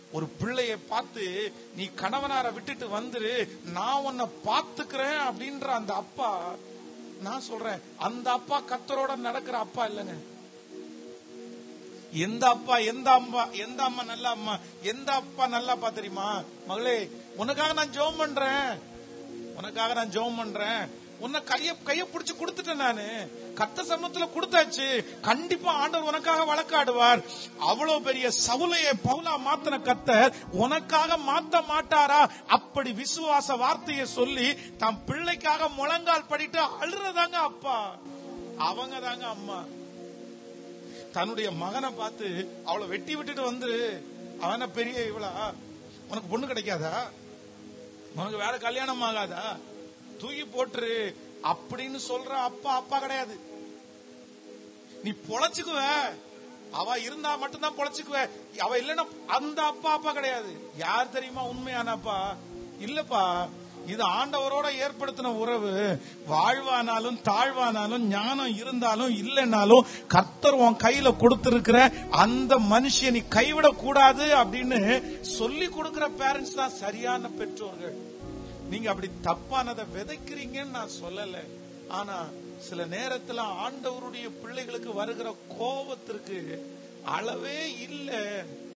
ஒரு பிள்ளைய பார்த்து நீ கணவனார விட்டுட்டு வந்துரு, நான் உன்னை பாத்துக்கிறேன் அப்படின்ற அந்த அப்பா, நான் சொல்றேன் அந்த அப்பா கர்த்தரோட நடக்கிற அப்பா இல்லைங்க. எந்த அப்பா எந்த அம்மா நல்ல அம்மா, எந்த அப்பா நல்ல அப்பா தெரியுமா? மகளே, உனக்காக நான் ஜெபம் பண்றேன், உன்னை கைய பிடிச்சு கொடுத்துட்டேன், நானு கர்த்த சமூகத்துல கொடுத்தாச்சு, கண்டிப்பா ஆண்டவர் உனக்காக வழக்காடுவார். அவ்வளவு பெரிய சவுலையை பவுலா மாத்தின கர்த்தர் உனக்காக மாத்த மாட்டாரா? அப்படி விசுவாச வார்த்தையை சொல்லி தன் பிள்ளைக்காக முழங்கால் படிட்டு அழுறதாங்க அப்பா, அவங்க தாங்க அம்மா. தன்னுடைய மகனை பார்த்து அவளை வெட்டி விட்டுட்டு வந்து, அவன பெரிய இவளா, உனக்கு பொண்ணு கிடைக்காதா, உனக்கு வேற கல்யாணம் ஆகாதா, தூக்கி போட்டுரு அப்படின்னு சொல்ற அப்பா அப்பா கிடையாது. நீ பொழைச்சுக்குவ, அவ இருந்தா மட்டும்தான் பொழைச்சுக்குவ, அவ இல்லன்னா அந்த அப்பா அப்பா கிடையாது. யார் தெரியுமா உண்மையான அப்பா? இல்லப்பா, இது ஆண்டவரோட ஏற்படுத்தின உறவு. வாழ்வானாலும் தாழ்வானாலும் ஞானம் இருந்தாலும் இல்லைன்னாலும் கர்த்தர் உன் கையில கொடுத்திருக்கிற அந்த மனுஷனை நீ கைவிட கூடாது அப்படின்னு சொல்லி கொடுக்கிற பேரண்ட்ஸ் தான் சரியான பெற்றோர்கள். நீங்க அப்படி தப்பானதை விதைக்கிறீங்கன்னு நான் சொல்லல. ஆனா சில நேரத்துல ஆண்டவருடைய பிள்ளைகளுக்கு வருகிற கோபத்திற்கு அளவே இல்லை.